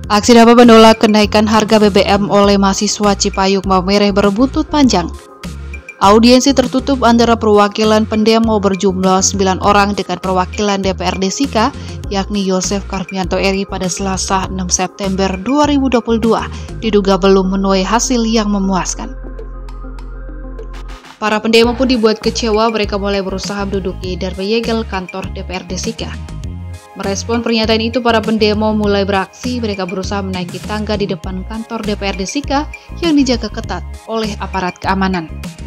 Aksi damai menolak kenaikan harga BBM oleh mahasiswa Cipayung Maumere berbuntut panjang. Audiensi tertutup antara perwakilan pendemo berjumlah 9 orang dengan perwakilan DPRD Sika, yakni Yosef Karmianto Eri pada Selasa 6 September 2022, diduga belum menuai hasil yang memuaskan. Para pendemo pun dibuat kecewa, mereka mulai berusaha menduduki dan menyegel kantor DPRD Sika. Merespon pernyataan itu, para pendemo mulai beraksi. Mereka berusaha menaiki tangga di depan kantor DPRD Sika yang dijaga ketat oleh aparat keamanan.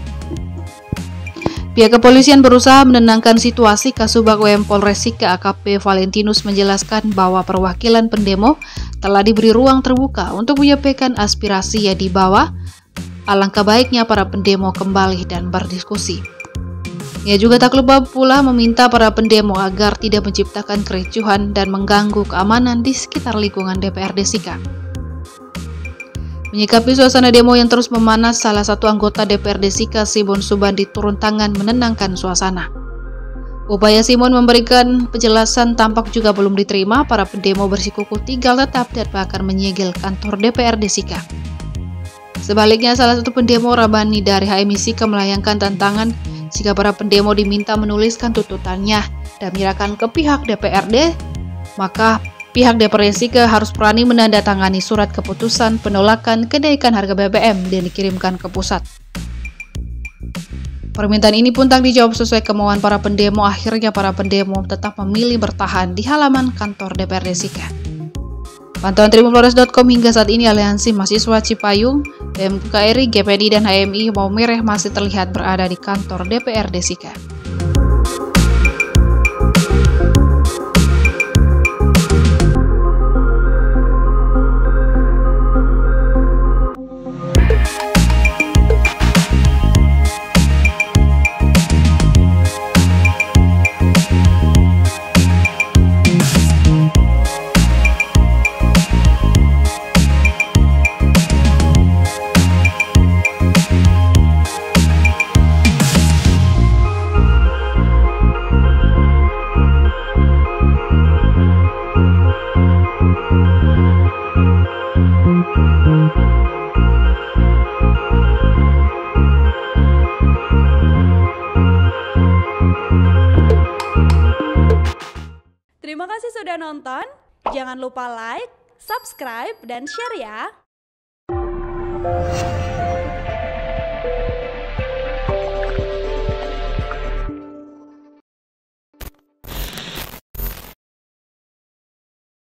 Pihak kepolisian berusaha menenangkan situasi. Kasubag WM Polres Sika AKP Valentinus menjelaskan bahwa perwakilan pendemo telah diberi ruang terbuka untuk menyampaikan aspirasi yang dibawa. Alangkah baiknya para pendemo kembali dan berdiskusi. Ia juga tak lupa pula meminta para pendemo agar tidak menciptakan kericuhan dan mengganggu keamanan di sekitar lingkungan DPRD Sika. Menyikapi suasana demo yang terus memanas, salah satu anggota DPRD Sika, Simon Subandi, turun tangan menenangkan suasana. Upaya Simon memberikan penjelasan tampak juga belum diterima. Para pendemo bersikukuh tinggal tetap dan bahkan menyegel kantor DPRD Sika. Sebaliknya, salah satu pendemo, Rabani dari HMI Sika, melayangkan tantangan jika para pendemo diminta menuliskan tuntutannya dan menyerahkan ke pihak DPRD, maka pihak DPRD Sika harus berani menandatangani surat keputusan penolakan kenaikan harga BBM dan dikirimkan ke pusat. Permintaan ini pun tak dijawab sesuai kemauan para pendemo. Akhirnya para pendemo tetap memilih bertahan di halaman kantor DPRD Sika. Pantauan tribunflores.com hingga saat ini, aliansi mahasiswa Cipayung, BMKRI, GPD, dan HMI Maumere masih terlihat berada di kantor DPRD Sika. Terima kasih sudah nonton. Jangan lupa like, subscribe, dan share ya.